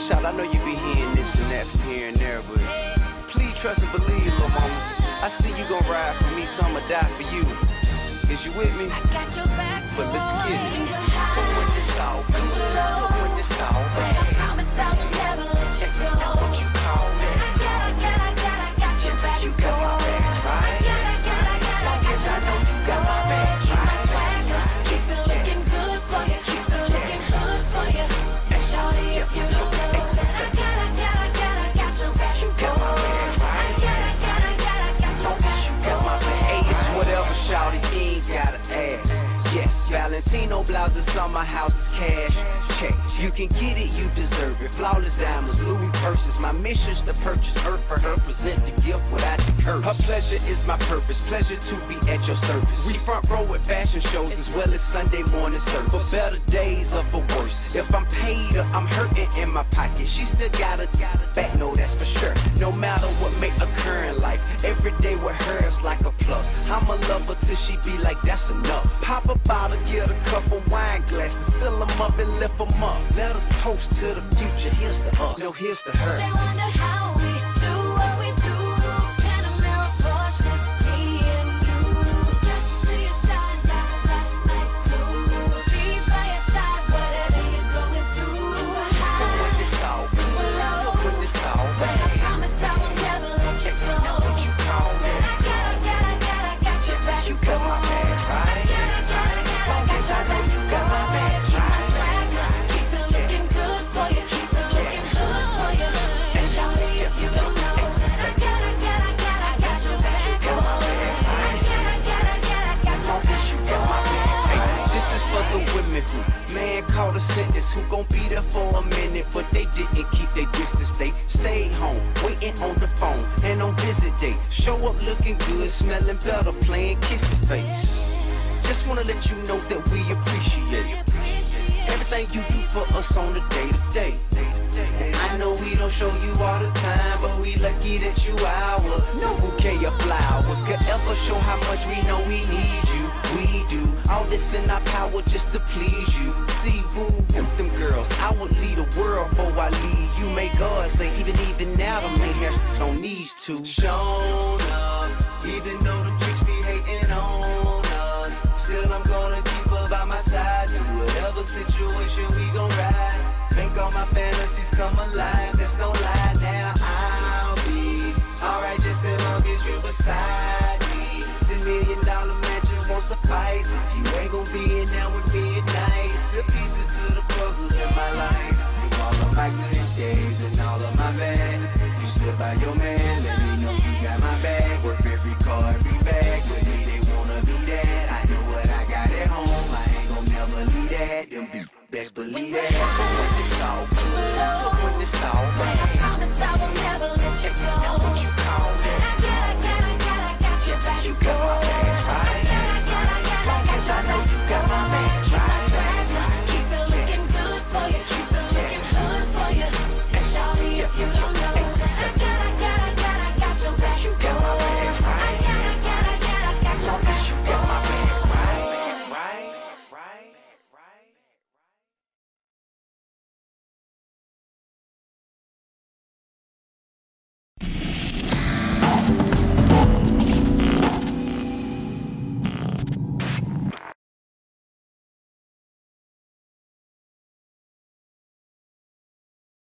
Shout, I know you be hearing this and that from here and there, but please trust and believe, little mama. I see you gon' ride for me, so I'ma die for you. Is you with me? I got your back. But let's get it. But when it's all good, so when it's all bad, I promise I will never let you go. That's what you call me. I got your back. You got my back, right? Long as I know you got my back, keep my swagger, keep it looking good for you, keep it looking good for you. And shorty, if you don't know, I got your back. You got my back, right? I got your back. You got my back. Hey, it's whatever, shawty, you ain't gotta ask. Yes, Valentino blouses on my house is cash. Check, you can get it, you deserve it. Flawless diamonds, Louis purses. My mission's to purchase earth for her, present the gift without the curse. Her pleasure is my purpose, pleasure to be at your service. We front row at fashion shows as well as Sunday morning service. For better days or for worse, if I'm paid or I'm hurting in my pocket, she still got a back, no, that's for sure. No matter what may occur in life, every day with her is like a plus. I'ma love her till she be like, that's enough. Pop a bottle, get a couple wine glasses, fill them up and lift them up. Let us toast to the future, here's to us, no, here's to her. They wonder how we do what we do. Panamera Porsches, me and you. Step to your side like glue. Be by your side, whatever you're going through. And we're high, But when it's all and we're good, low, so when it's all but I bad, promise I will never let you go. that's what you call me. I got your back. You got my back, right? Long as I know you got my back, Keep my right? swagger, keep it looking good for you, keep it looking good for you. And shawty, if you don't know, I got your back. You got my back, right? I got your Long as you got my back. Hey, this is for the women who man caught a sentence, who gon' be there for a minute, but they didn't keep their distance. They stayed home, waiting on the phone, and on visit day, show up looking good, smelling better, playing kissy face. Just wanna let you know that we appreciate it. Everything you do for us on the day-to-day. And I know we don't show you all the time, but we lucky that you ours. No bouquet of flowers could ever show how much we know we need you. We do all this in our power just to please you. See, boo, with them girls, I would lead the world before I leave you. May God say, even now, the man has on these two. Shown up, even though the tricks be hating on us. Still, I'm gonna keep her by my side. Through whatever situation we gon' ride. Make all my fantasies come alive. There's no lie now. I'll be alright just as long as you beside me. $10 million matches won't suffice if you ain't gon' be in there with me at night. The pieces to the puzzles in my life. Through all of my good days and all of my bad. You stood by your man. Let me know you got my back. Work every car, every bag. With me they wanna be that. I know what I got at home. I ain't gon' never leave that. Them be best believe that. But when it's all good, so when it's all bad,